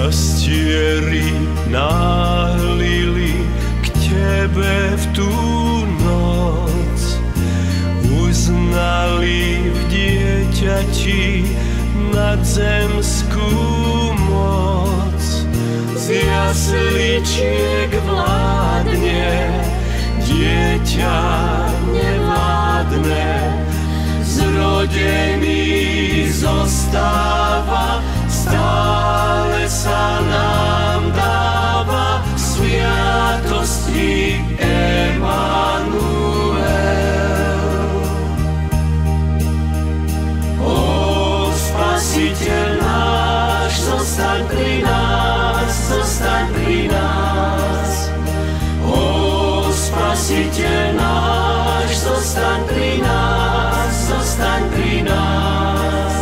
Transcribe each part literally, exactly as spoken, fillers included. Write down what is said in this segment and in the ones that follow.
pastieri náhlili k tebe v tú noc. Uznali v dieťati nadzemskú moc. Z jasličiek vládne, dieťa nevládne, zrodený zostáva, stále sa nám dáva v sviatosti Emanuel. O Spasiteľ náš, zostaň pri nás, zostaň pri nás. O Spasiteľ náš, zostaň pri nás, zostaň pri nás.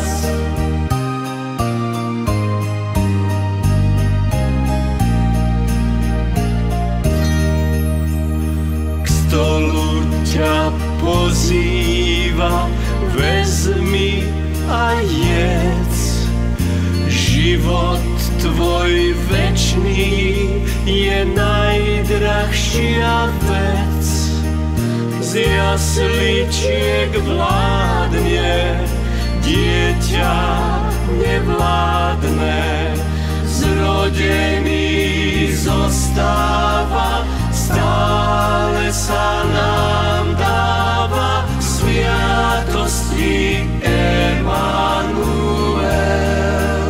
K stolu ťa pozýva, vezmi a jedz. Život tvoj večný je najdrahšia vec. Z jasličiek vládne, dieťa nevládne, zrodený zostáva, stále sa nám dáva v sviatosti Emanuel.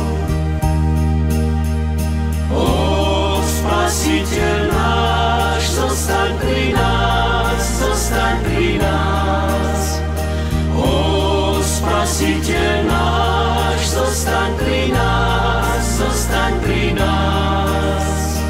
O Spasiteľ náš, zostaň pri nás, zostaň pri nás. O Spasiteľ náš, zostaň pri nás, zostaň pri nás.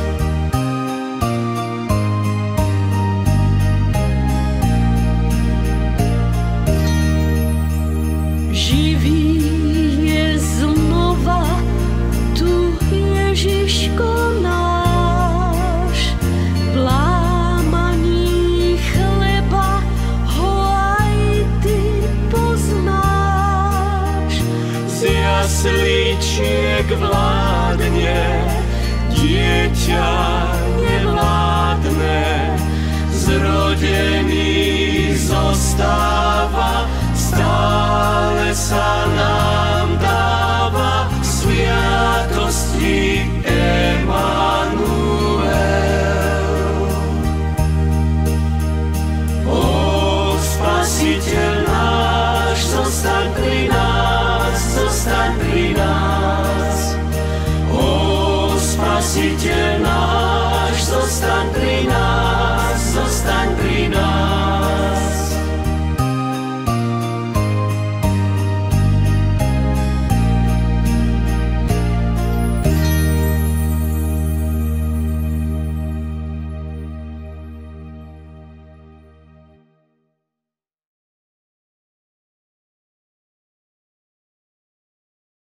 Živý je znova tu Ježiško náš, v lámaní chleba ho aj ty poznáš. Z jasličiek vládne, dieťa nevládne, zrodený zostáva, stále sa nám dáva v sviatosti Emanuel. O Spasiteľ náš, zostaň pri nás, zostaň pri nás. O Spasiteľ